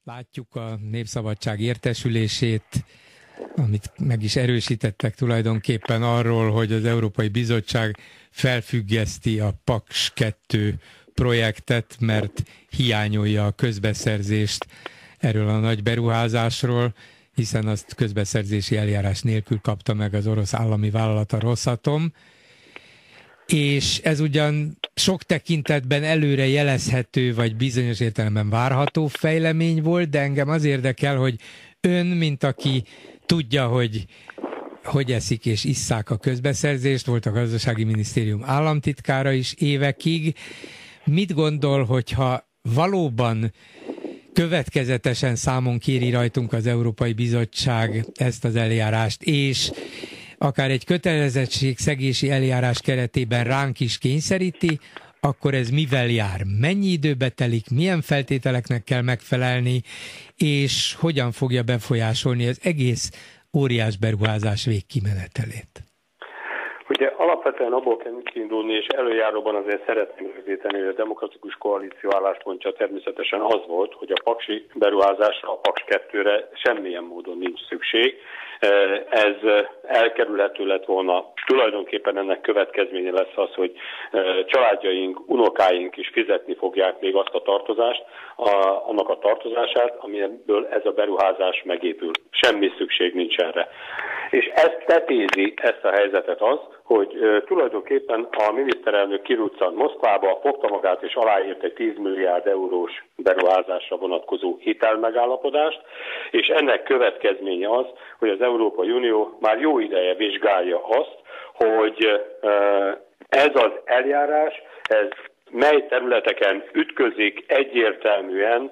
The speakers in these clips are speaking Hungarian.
Látjuk a Népszabadság értesülését, amit meg is erősítettek tulajdonképpen arról, hogy az Európai Bizottság felfüggeszti a Paks 2 projektet, mert hiányolja a közbeszerzést erről a nagy beruházásról, hiszen azt közbeszerzési eljárás nélkül kapta meg az orosz állami vállalat, a Rosatom. És ez ugyan sok tekintetben előre jelezhető, vagy bizonyos értelemben várható fejlemény volt, de engem az érdekel, hogy ön, mint aki tudja, hogy eszik és isszák a közbeszerzést, volt a Gazdasági Minisztérium államtitkára is évekig. Mit gondol, hogyha valóban következetesen számon kéri rajtunk az Európai Bizottság ezt az eljárást, és akár egy kötelezettségszegési eljárás keretében ránk is kényszeríti, akkor ez mivel jár? Mennyi időbe telik, milyen feltételeknek kell megfelelni, és hogyan fogja befolyásolni az egész óriás beruházás végkimenetelét? Ugye alapvetően abból kell kiindulni, és előjáróban azért szeretném rögzíteni, hogy a Demokratikus Koalíció álláspontja természetesen az volt, hogy a paksi beruházásra, a Paks 2-re semmilyen módon nincs szükség. Ez elkerülhető lett volna. Tulajdonképpen ennek következménye lesz az, hogy családjaink, unokáink is fizetni fogják még azt a tartozást, annak a tartozását, amiből ez a beruházás megépül. Semmi szükség nincs erre. És ezt tetézi, ezt a helyzetet az, hogy tulajdonképpen a miniszterelnök kiruccant Moszkvába, fogta magát és aláírt egy 10 milliárd eurós beruházásra vonatkozó hitelmegállapodást, és ennek következménye az, hogy az Európai Unió már jó ideje vizsgálja azt, hogy ez az eljárás, ez mely területeken ütközik egyértelműen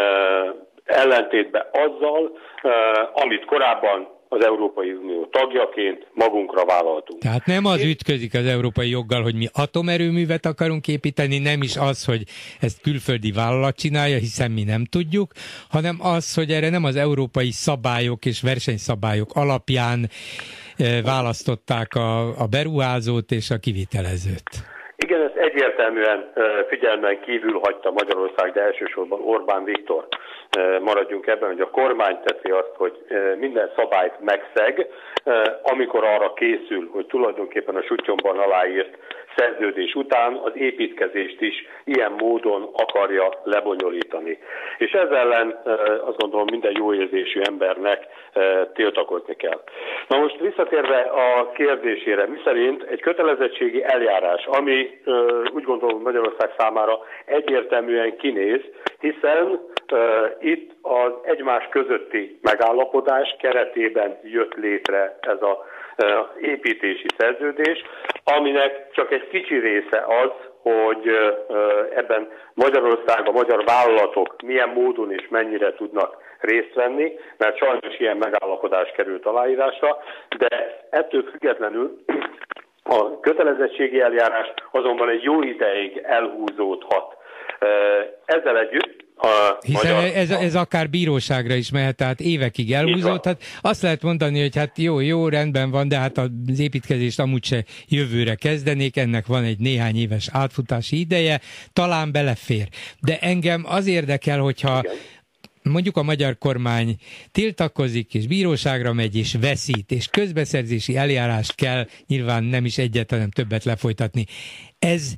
ellentétben azzal, amit korábban az Európai Unió tagjaként magunkra vállaltunk. Tehát nem az ütközik az európai joggal, hogy mi atomerőművet akarunk építeni, nem is az, hogy ezt külföldi vállalat csinálja, hiszen mi nem tudjuk, hanem az, hogy erre nem az európai szabályok és versenyszabályok alapján választották a beruházót és a kivitelezőt. Igen, ezt egyértelműen figyelmen kívül hagyta Magyarország, de elsősorban Orbán Viktor. Maradjunk ebben, hogy a kormány teszi azt, hogy minden szabályt megszeg, amikor arra készül, hogy tulajdonképpen a Suttyomban aláírt szerződés után az építkezést is ilyen módon akarja lebonyolítani. És ezzel ellen azt gondolom minden jó érzésű embernek tiltakozni kell. Na most visszatérve a kérdésére, miszerint egy kötelezettségi eljárás, ami úgy gondolom Magyarország számára egyértelműen kinéz, hiszen itt az egymás közötti megállapodás keretében jött létre ez az építési szerződés, aminek csak egy kicsi része az, hogy ebben Magyarország, a magyar vállalatok milyen módon és mennyire tudnak részt venni, mert sajnos ilyen megállapodás került aláírásra, de ettől függetlenül a kötelezettségi eljárás azonban egy jó ideig elhúzódhat. Ezzel együtt hiszen ez akár bíróságra is mehet, tehát évekig elhúzódhat. Azt lehet mondani, hogy hát jó, rendben van, de hát az építkezést amúgy se jövőre kezdenék, ennek van egy néhány éves átfutási ideje, talán belefér. De engem az érdekel, hogyha mondjuk a magyar kormány tiltakozik, és bíróságra megy, és veszít, és közbeszerzési eljárást kell nyilván nem is egyet, hanem többet lefolytatni. Ez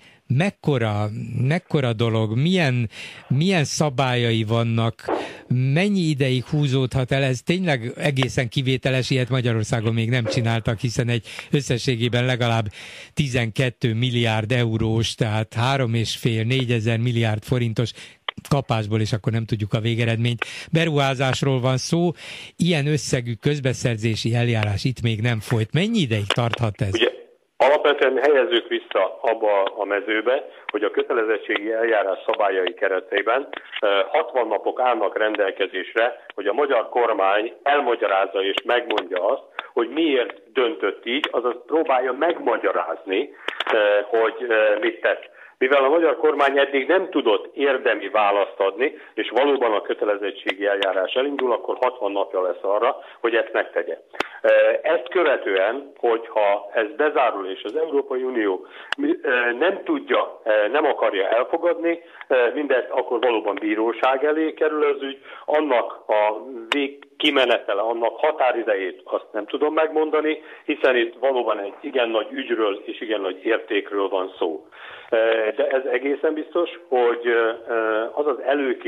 mekkora dolog, milyen szabályai vannak, mennyi ideig húzódhat el, ez tényleg egészen kivételes, ilyet Magyarországon még nem csináltak, hiszen egy összességében legalább 12 milliárd eurós, tehát 3,5-4 ezer milliárd forintos kapásból, és akkor nem tudjuk a végeredményt. Beruházásról van szó, ilyen összegű közbeszerzési eljárás itt még nem folyt. Mennyi ideig tarthat ez? Ugye, alapvetően helyezzük vissza abba a mezőbe, hogy a kötelezettségi eljárás szabályai keretében 60 napok állnak rendelkezésre, hogy a magyar kormány elmagyarázza és megmondja azt, hogy miért döntött így, azaz próbálja megmagyarázni, hogy mit tett. Mivel a magyar kormány eddig nem tudott érdemi választ adni, és valóban a kötelezettségi eljárás elindul, akkor 60 napja lesz arra, hogy ezt megtegye. Ezt követően, hogyha ez bezárul, és az Európai Unió nem tudja, nem akarja elfogadni mindezt, akkor valóban bíróság elé kerül az ügy. Annak a kimenetele, annak határidejét azt nem tudom megmondani, hiszen itt valóban egy igen nagy ügyről és igen nagy értékről van szó. De ez egészen biztos, hogy az az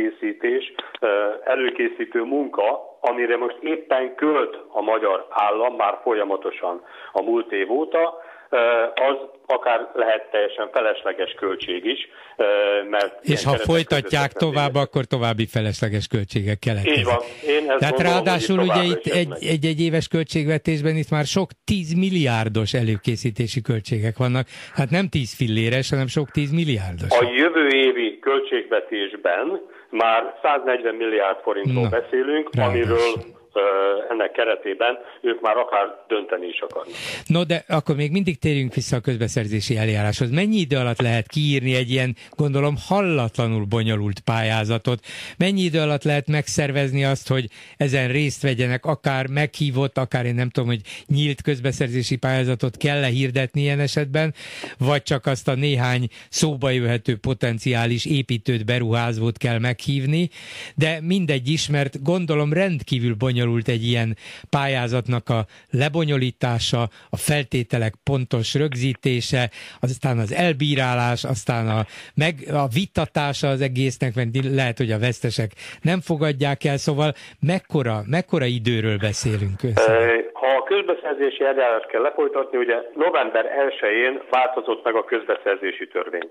előkészítő munka, amire most éppen költ a magyar állam már folyamatosan a múlt év óta, az akár lehet teljesen felesleges költség is. Mert és ha folytatják tovább, akkor további felesleges költségek keletkeznek. Így van. Tehát gondolom, ráadásul ugye itt egy éves költségvetésben itt már sok 10 milliárdos előkészítési költségek vannak. Hát nem 10 filléres, hanem sok 10 milliárdos. A jövő évi költségvetésben már 140 milliárd forintról beszélünk, amiről ennek keretében ők már akár dönteni is akarnak. No, de akkor még mindig térjünk vissza a közbeszerzési eljáráshoz. Mennyi idő alatt lehet kiírni egy ilyen, gondolom, hallatlanul bonyolult pályázatot? Mennyi idő alatt lehet megszervezni azt, hogy ezen részt vegyenek, akár meghívott, akár én nem tudom, hogy nyílt közbeszerzési pályázatot kell hirdetni ilyen esetben, vagy csak azt a néhány szóba jöhető potenciális építőt, beruházót kell meghívni, de mindegy is, mert gondolom rendkívül bonyolult egy ilyen pályázatnak a lebonyolítása, a feltételek pontos rögzítése, aztán az elbírálás, aztán a vittatása az egésznek, mert lehet, hogy a vesztesek nem fogadják el, szóval mekkora időről beszélünk? Ha a közbeszerzési eljárást kell lefolytatni, ugye november 1-én változott meg a közbeszerzési törvény.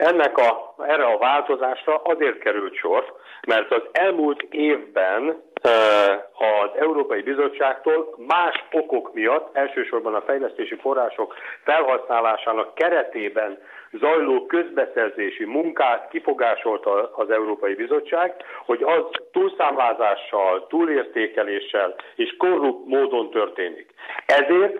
Erre a változásra azért került sor, mert az elmúlt évben az Európai Bizottságtól más okok miatt, elsősorban a fejlesztési források felhasználásának keretében zajló közbeszerzési munkát kifogásolta az Európai Bizottság, hogy az túlszámlázással, túlértékeléssel és korrupt módon történik. Ezért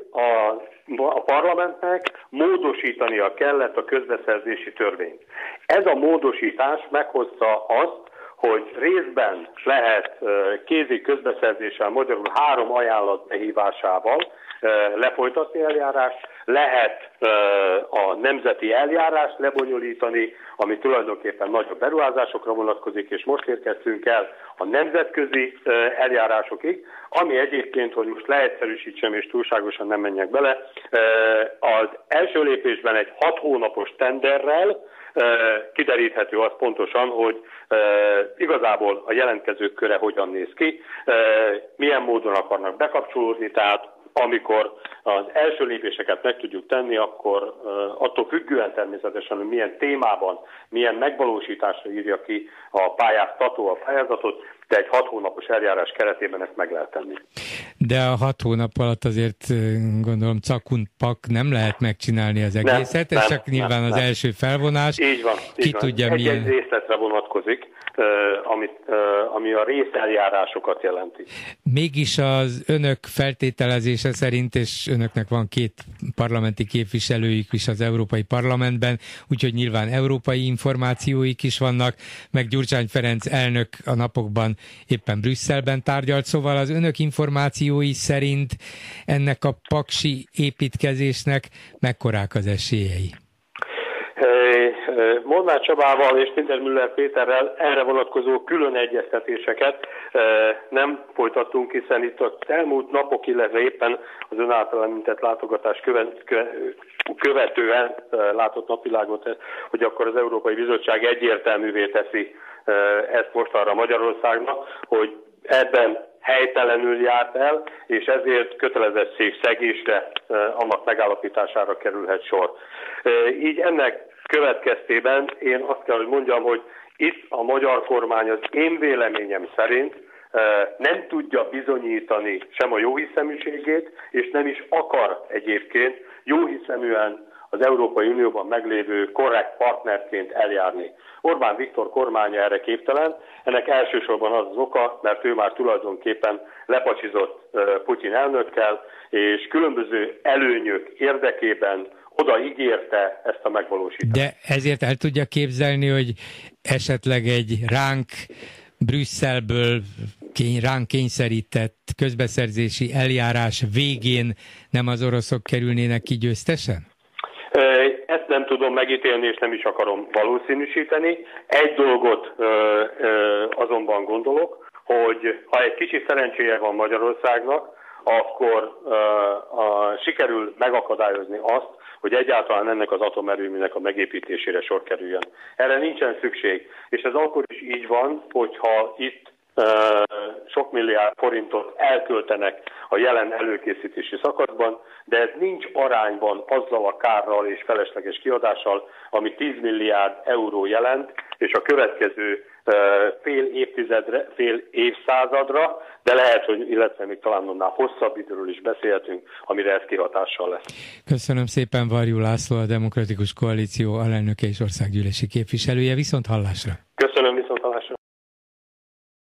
a parlamentnek módosítania kellett a közbeszerzési törvényt. Ez a módosítás meghozta azt, hogy részben lehet kézi közbeszerzéssel, magyarul 3 ajánlat behívásával lefolytatni eljárást, lehet a nemzeti eljárást lebonyolítani, ami tulajdonképpen nagyobb beruházásokra vonatkozik, és most érkeztünk el a nemzetközi eljárásokig, ami egyébként, hogy most leegyszerűsítsem és túlságosan nem menjek bele, az első lépésben egy 6 hónapos tenderrel kideríthető az pontosan, hogy igazából a jelentkezők köre hogyan néz ki, milyen módon akarnak bekapcsolódni, tehát amikor az első lépéseket meg tudjuk tenni, akkor attól függően természetesen, hogy milyen témában, milyen megvalósításra írja ki a pályáztató a pályázatot, de egy 6 hónapos eljárás keretében ezt meg lehet tenni. De a 6 hónap alatt azért gondolom cakunt-pak nem lehet megcsinálni az egészet, ez csak nyilván az első felvonás. Így van. Tudja, milyen... Egy részletre vonatkozik, ami a részeljárásokat jelenti. Mégis az önök feltételezése szerint, és önöknek van 2 parlamenti képviselőik is az Európai Parlamentben, úgyhogy nyilván európai információik is vannak, meg Gyurcsány Ferenc elnök a napokban éppen Brüsszelben tárgyalt, szóval az önök információi szerint ennek a paksi építkezésnek mekkorák az esélyei? Molnár Csabával és Niedermüller Péterrel erre vonatkozó külön egyeztetéseket nem folytattunk, hiszen itt az elmúlt napok, illetve éppen az ön által említett látogatás követően látott napvilágot, hogy akkor az Európai Bizottság egyértelművé teszi ezt most arra Magyarországnak, hogy ebben helytelenül járt el, és ezért kötelezettségszegésre, annak megállapítására kerülhet sor. Így ennek következtében én azt kell, hogy mondjam, hogy itt a magyar kormány az én véleményem szerint nem tudja bizonyítani sem a jóhiszeműségét, és nem is akar egyébként jóhiszeműen az Európai Unióban meglévő korrekt partnerként eljárni. Orbán Viktor kormánya erre képtelen, ennek elsősorban az az oka, mert ő már tulajdonképpen lepacsizott Putyin elnökkel, és különböző előnyök érdekében odaígérte ezt a megvalósítást. De ezért el tudja képzelni, hogy esetleg egy ránk Brüsszelből ránk kényszerített közbeszerzési eljárás végén nem az oroszok kerülnének ki győztesen? Ezt nem tudom megítélni, és nem is akarom valószínűsíteni. Egy dolgot azonban gondolok, hogy ha egy kicsi szerencséje van Magyarországnak, akkor sikerül megakadályozni azt, hogy egyáltalán ennek az atomerőműnek a megépítésére sor kerüljön. Erre nincsen szükség, és ez akkor is így van, hogyha itt sok milliárd forintot elköltenek a jelen előkészítési szakaszban, de ez nincs arányban azzal a kárral és felesleges kiadással, ami 10 milliárd euró jelent, és a következő fél évszázadra, de lehet, hogy illetve még talán annál hosszabb időről is beszélhetünk, amire ez kihatással lesz. Köszönöm szépen, Varjú László, a Demokratikus Koalíció alelnöke és országgyűlési képviselője, viszont hallásra.